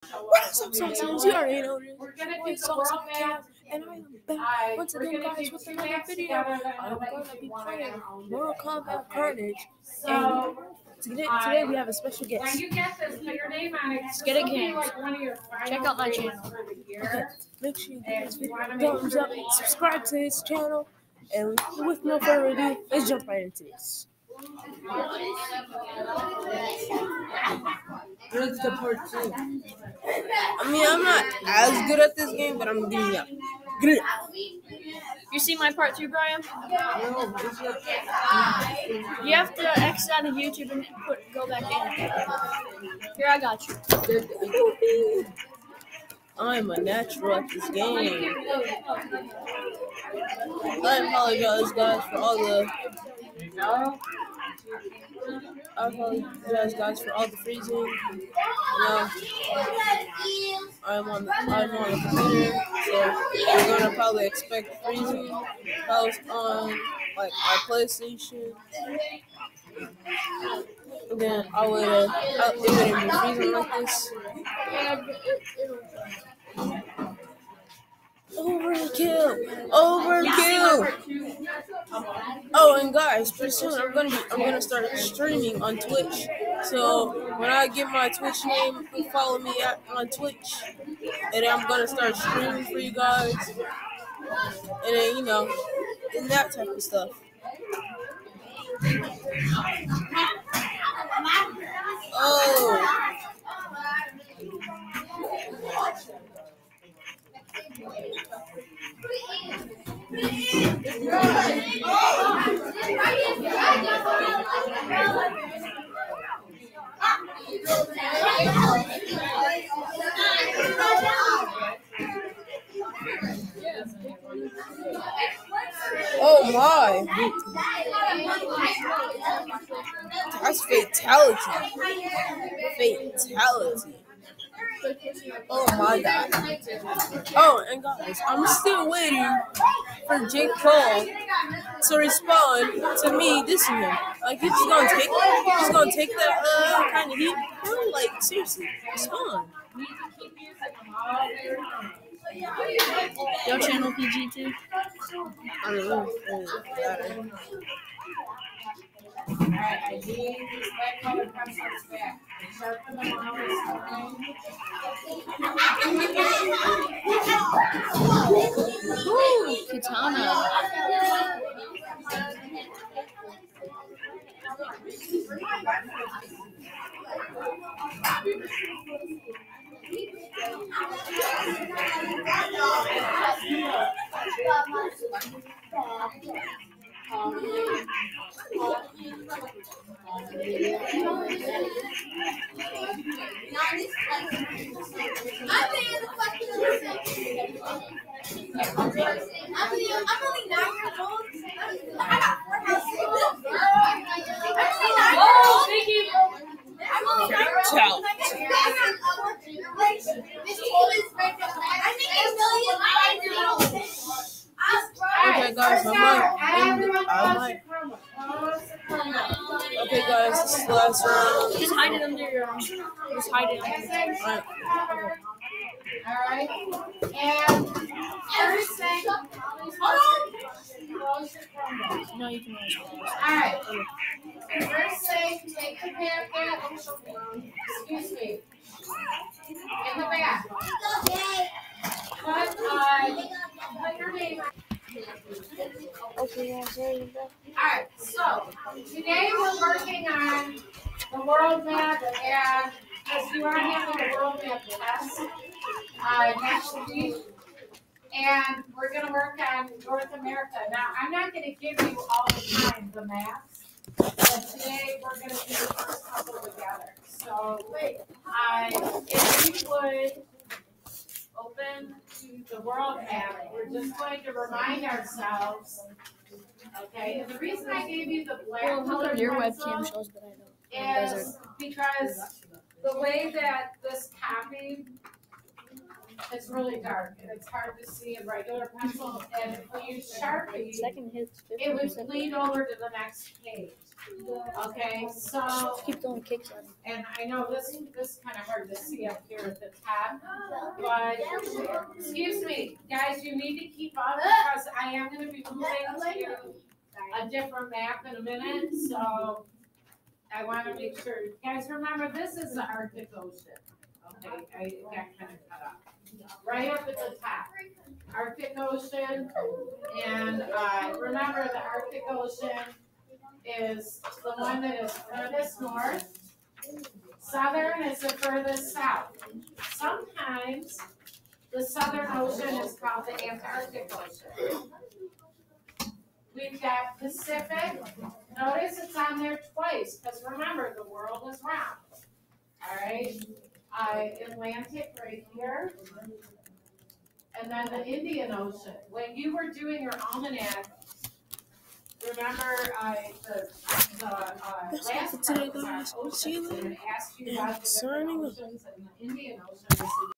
What is up, Sauce? You already know this. It's Sauce Cam, and I am back once again, guys, with another video. I'm going to be playing Mortal Kombat Carnage, and today we have a special guest. When you get this, put your name on it. Esketit Games. Check out my channel. Okay, make sure you give this video a thumbs up, subscribe to his channel, and with no further ado, let's jump right into this. What's the part 2? I mean, I'm not as good at this game, but I'm getting up. Good. You see my part 2, Brian? No, it's your You have to exit out of YouTube and go back in. Here, I got you. I'm a natural at this game. I apologize, guys, for all the. I apologize, guys, for all the freezing. I'm on the computer, so you're gonna probably expect freezing. If I was on like my PlayStation, then it wouldn't be freezing like this. Overkill! Oh, and guys, pretty soon I'm gonna start streaming on Twitch. So when I get my Twitch name, follow me on Twitch, and I'm gonna start streaming for you guys, and then and that type of stuff. Oh. Oh my! That's fatality. Oh my god. Oh, and guys, I'm still waiting for Jake Paul to respond to me dissing him. Like, he's just gonna take that kind of heat. No, like, seriously, respond. Your channel PG too? I don't know. Ooh, katana. I'm only 9 years old. Okay, guys, Okay, guys, this is the last round. Just hide it under your arm. Just hide it under your arm. Alright. And first thing. No, you can always close. Alright. First thing, take the packet. Excuse me. In the back. Put your name on. Okay, guys, Alright, so today we're working on the world map, and because you are having a world map test next week, and we're going to work on North America. Now, I'm not going to give you all the time the maps, but today we're going to do the first couple together. So, if you would open to the world map, we're just going to remind ourselves. Okay, and the reason I gave you the black color Your pencil webcam shows, but I don't. is because the way that this copy it's really dark and it's hard to see a regular pencil. And if we use Sharpie, Second hits it would 50%. bleed over to the next page. Okay, so, Keep throwing kicks at him. and I know this is kind of hard to see up here at the top, but excuse me, guys, you need to keep up because I am going to be moving to a different map in a minute, so I want to make sure. Guys, remember, this is the Arctic Ocean. Okay, I got kind of cut off. Right up at the top. Arctic Ocean, and remember the Arctic Ocean is the one that is furthest north. Southern is the furthest south. Sometimes the Southern Ocean is called the Antarctic Ocean. We've got Pacific. Notice it's on there twice, because remember, the world is round. All right. Atlantic right here. And then the Indian Ocean. When you were doing your almanac, remember the That's last it for today, part was guys. on See you oceans, later. and it asked you And about the different signing off. oceans, and the Indian Ocean is the